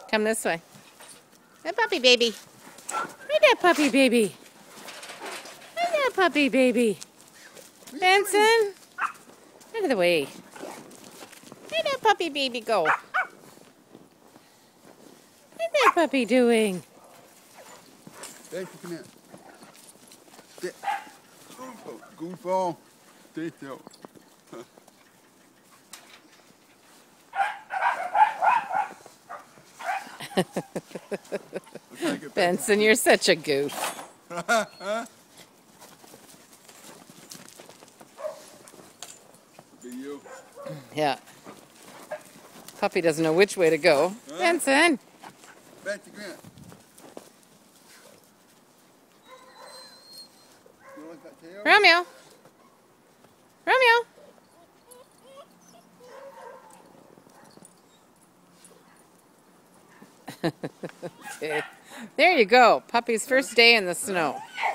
Come this way. Hey, puppy baby. Hey there, puppy baby. Hey there, puppy baby. Benson. Out of the way. Hey there, puppy baby, go. What's that puppy doing? Benson, come here. Sit. Good fall. Stay still. Benson, you're such a goof. Be you. Yeah. Puppy doesn't know which way to go. Huh? Benson. Benson, come here. You like that tail? Romeo. Romeo. Okay. There you go. Puppy's first day in the snow.